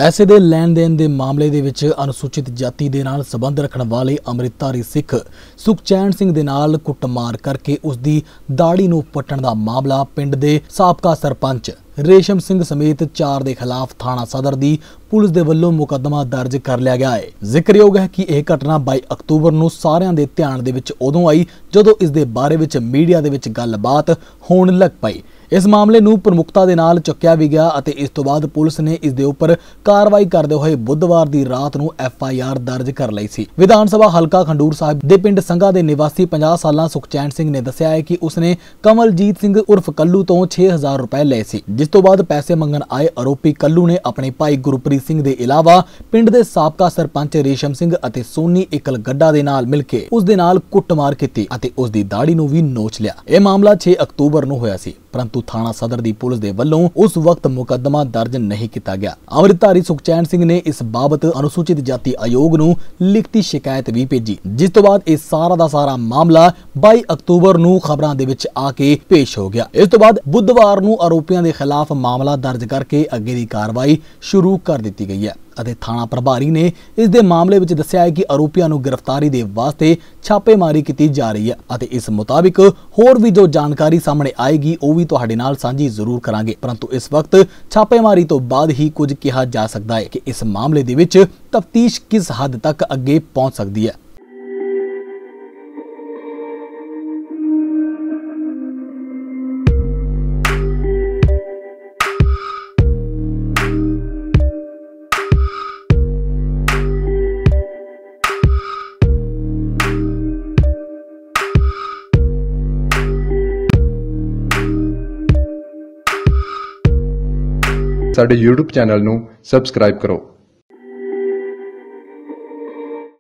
पैसे ਦੇ ਲੈਣ ਦੇਣ ਦੇ ਮਾਮਲੇ ਦੇ ਵਿੱਚ ਅਨੁਸੂਚਿਤ ਜਾਤੀ ਦੇ ਨਾਲ ਸੰਬੰਧ ਰੱਖਣ ਵਾਲੇ ਅੰਮ੍ਰਿਤਧਾਰੀ ਸਿੱਖ ਸੁਖਚੈਨ ਸਿੰਘ ਦੇ ਨਾਲ ਕੁੱਟਮਾਰ ਕਰਕੇ ਉਸ ਦੀ ਦਾੜੀ ਨੂੰ ਪੱਟਣ ਦਾ ਮਾਮਲਾ ਪਿੰਡ ਦੇ ਸਾਬਕਾ ਸਰਪੰਚ रेशम सिंह समेत 4 के खिलाफ थाना सदर की पुलिस के वलों मुकदमा दर्ज कर लिया गया है। जिक्रयोग है कि यह घटना 22 अक्तूबर को सारिਆਂ ਦੇ ध्यान ਦੇ ਵਿੱਚ उदों आई जदों इस दे बारे ਵਿੱਚ मीडिया ਦੇ ਵਿੱਚ गलबात होण लग पई। इस मामले नूं प्रमुखता दे नाल चुक्या भी गया और इस तो बाद पुलिस ने इस दे उपर कार्रवाई करते हुए बुधवार की रात नूं FIR दर्ज कर लई सी। विधान सभा हलका खंडूर साहिब दे पिंड संघा दे निवासी 50 साला सुखचैन सिंह ने दस्सिया है कि उसने कमलजीत सिंह उर्फ कल्लू तो 6000 रुपए लए सी, जिस तो बाद पैसे मंगन आए आरोपी कल्लू ने अपने भाई गुरप्रीत सिंह के अलावा पिंड के साबका सरपंच रेशम सिंह और सोनी इकल गड्ढा दे नाल मिल के उस दे नाल कुੱਟਮਾਰ कीती और उस दी दाढ़ी नूं भी नोच लिया। यह मामला 6 अक्तूबर नूं होया सी, परंतु थाना सदर दी पुलिस दे वल्लों उस वक्त मुकदमा दर्ज नहीं किया गया। अमृतधारी सुखचैन सिंह ने इस बाबत अनुसूचित जाति आयोग नूं लिखती शिकायत भी भेजी, जिस तो बाद इस सारा दा सारा मामला 22 अक्तूबर नूं खबरां दे विच आके पेश हो गया। इस तो बाद बुधवार नूं आरोपियों के खिलाफ मामला दर्ज करके अगे दी कार्रवाई शुरू कर दी गई है। थाना प्रभारी ने इस दे मामले विच दस्सिया है कि आरोपियों नूं गिरफ्तारी दे वास्ते छापेमारी की जा रही है और इस मुताबिक होर भी जो जानकारी सामने आएगी वो भी तुहाडे नाल सांझी जरूर करांगे, परंतु इस वक्त छापेमारी तो बाद ही कुछ कहा जा सकता है कि इस मामले दे विच तफ्तीश किस हद तक अगे पहुंच सकती है। ਸਾਡੇ YouTube ਚੈਨਲ ਨੂੰ ਸਬਸਕ੍ਰਾਈਬ ਕਰੋ।